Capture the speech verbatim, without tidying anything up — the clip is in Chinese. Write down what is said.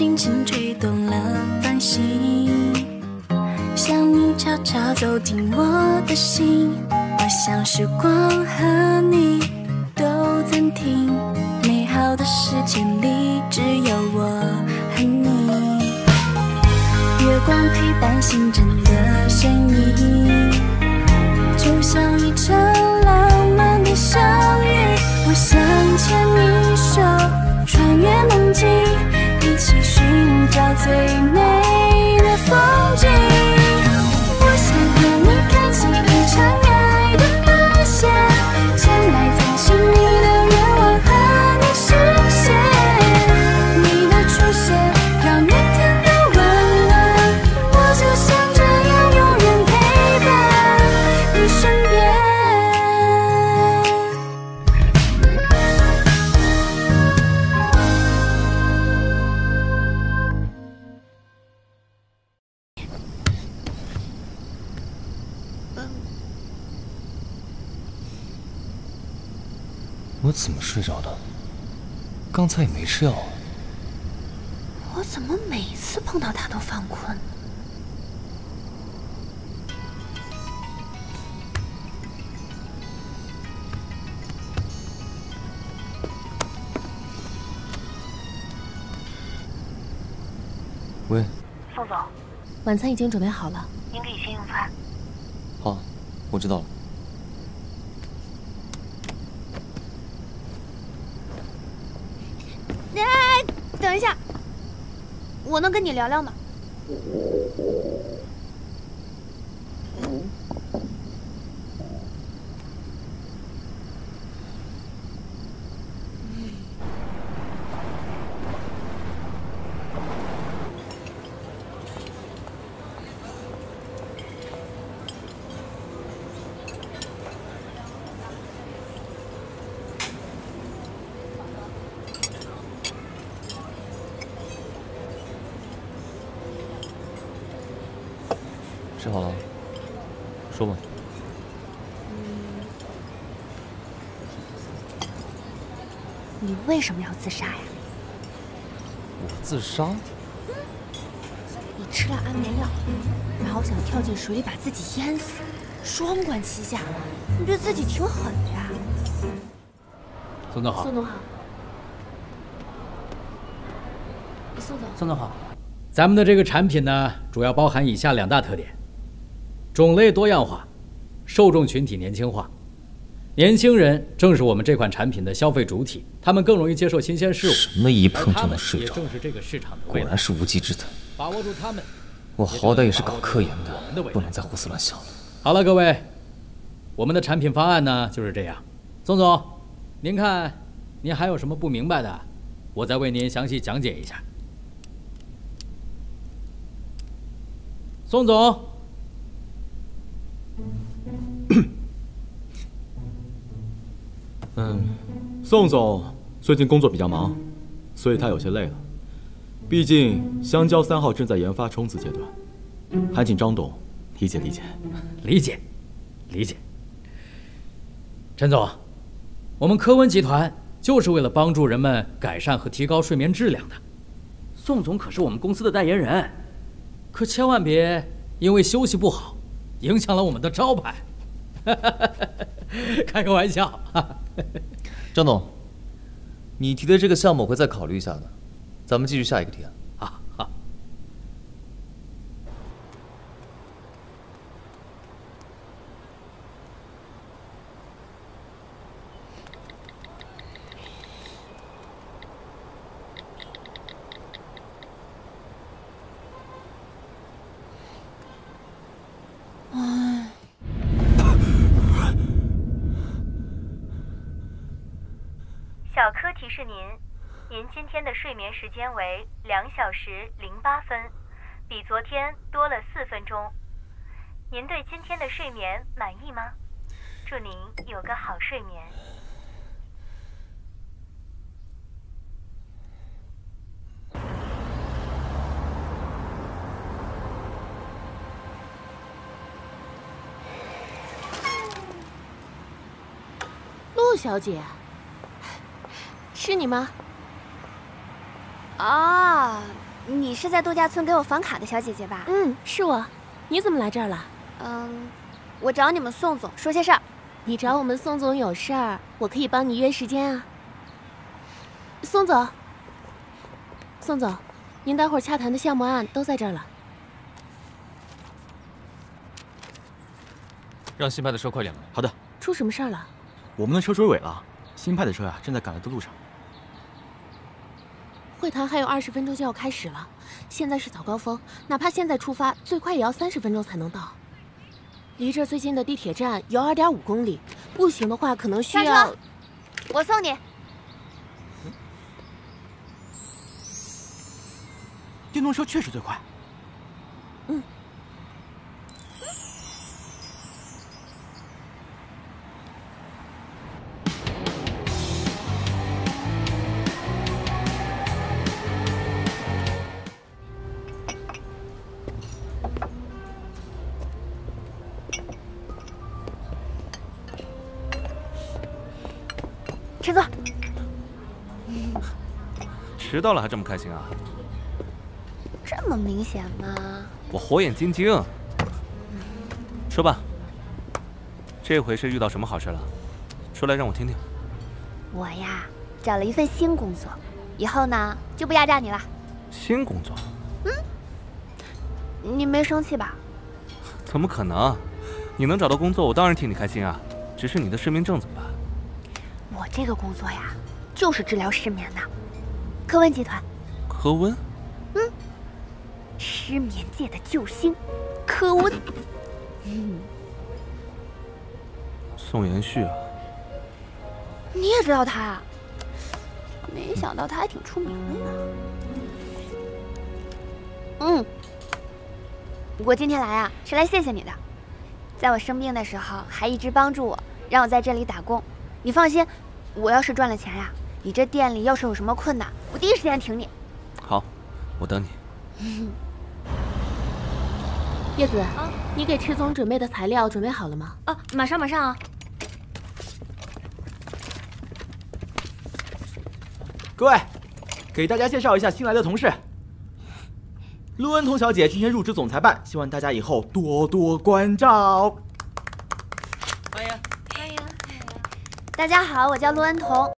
轻轻吹动了繁星，像你悄悄走进我的心。我想时光和你都暂停，美好的时间里只有我和你。月光陪伴星辰的身影，就像一场浪漫的相遇。我想牵你手，穿越梦境，一起寻找最美的风景。我想和你开启一场爱的冒险，将埋藏心里的愿望和你实现。你的出现让每天都温暖，我就像这样永远陪伴你身边。 我怎么睡着的？刚才也没吃药啊。 我怎么每次碰到他都犯困？ 喂， 宋总，晚餐已经准备好了，您可以先用餐。 好，我知道了。 哎，等一下，我能跟你聊聊吗？ 吃好了，说吧。 你为什么要自杀呀？ 我自杀？ 你吃了安眠药，然后想跳进水里把自己淹死，双管齐下，你对自己挺狠的呀。 宋总好。 宋总好。宋总。 宋总好。咱们的这个产品呢，主要包含以下两大特点：种类多样化，受众群体年轻化。年轻人正是我们这款产品的消费主体，他们更容易接受新鲜事物。 什么一碰就能睡着？ 也正是这个市场的果然是无稽之谈。 把握住他们。 我好歹也是搞科研的，不能再胡思乱想了。 好了，各位，我们的产品方案呢就是这样。宋总，您看，您还有什么不明白的，我再为您详细讲解一下。宋总。 嗯，宋总最近工作比较忙，所以他有些累了。毕竟香蕉三号正在研发冲刺阶段，还请张董理解理解。 理解，理解。陈总，我们科温集团就是为了帮助人们改善和提高睡眠质量的。宋总可是我们公司的代言人，可千万别因为休息不好，影响了我们的招牌。开个玩笑。 张董，你提的这个项目我会再考虑一下的，咱们继续下一个提案。 好，好。 小柯提示您，您今天的睡眠时间为两小时零八分，比昨天多了四分钟。您对今天的睡眠满意吗？祝您有个好睡眠。 陆小姐。是你吗？啊， 你是在度假村给我房卡的小姐姐吧？ 嗯，是我。你怎么来这儿了？ 嗯，我找你们宋总说些事儿。 你找我们宋总有事儿，我可以帮你约时间啊。宋总，宋总，您待会儿洽谈的项目案都在这儿了。 让新派的车快点来。 好的。 出什么事儿了？ 我们的车追尾了，新派的车啊正在赶来的路上。 会谈还有二十分钟就要开始了，现在是早高峰，哪怕现在出发，最快也要三十分钟才能到。离这最近的地铁站有二点五公里，步行的话可能需要。 上车，我送你。 电动车确实最快。 嗯。 陈总， 迟到了还这么开心啊？ 这么明显吗？ 我火眼金睛。说吧，这回是遇到什么好事了？说来让我听听。 我呀，找了一份新工作，以后呢就不压榨你了。 新工作？ 嗯，你没生气吧？ 怎么可能？你能找到工作，我当然替你开心啊。只是你的失眠症怎么办？ 我这个工作呀，就是治疗失眠的。科温集团。 科温？ 嗯，失眠界的救星，科温。嗯， 宋延旭啊。 你也知道他啊？没想到他还挺出名的。嗯，我今天来啊，是来谢谢你的。在我生病的时候，还一直帮助我，让我在这里打工。你放心，我要是赚了钱呀，你这店里要是有什么困难，我第一时间挺你。 好，我等你。 叶子，啊，你给池总准备的材料准备好了吗？ 啊，马上马上啊！ 各位，给大家介绍一下新来的同事，陆恩彤小姐今天入职总裁办，希望大家以后多多关照。 欢迎。 大家好，我叫陆恩彤，